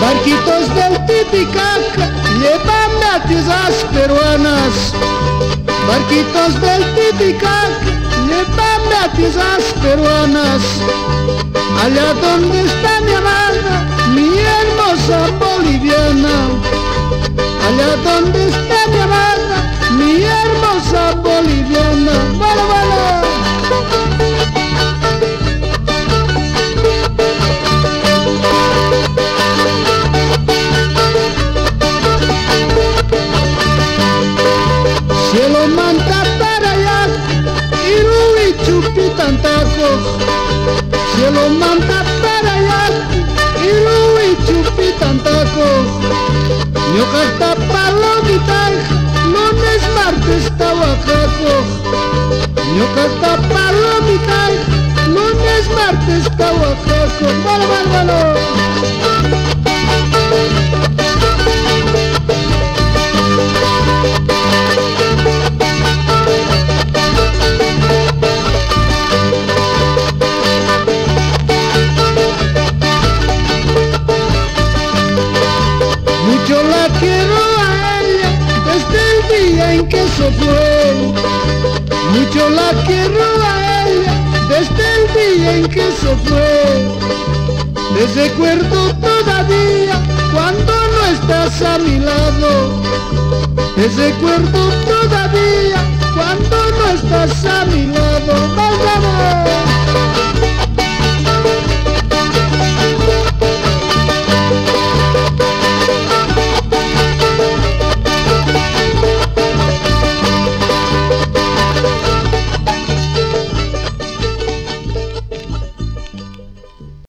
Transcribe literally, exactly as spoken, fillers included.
Barquitos del Titicaca, llévame a tierras peruanas. Barquitos del Titicaca, llévame a tierras peruanas. Allá donde está mi amada, mi hermosa boliviana. Allá donde está mi amada, mi hermosa boliviana. ¡Bala, bala! Cielo manta para allá, Iru y Chupitantacos. Cielo manta para allá, Iru y Chupitantacos. Ñucata palomita, lunes, martes, tabacaco. Ñucata palomita, lunes, martes, tabacaco. ¡Valo, valo, valo! Mucho la quiero a ella desde el día en que se fue. Mucho la quiero a ella desde el día en que se fue. Te recuerdo todavía cuando no estás a mi lado. Te recuerdo todavía cuando no estás a mi lado. ¡Vamos!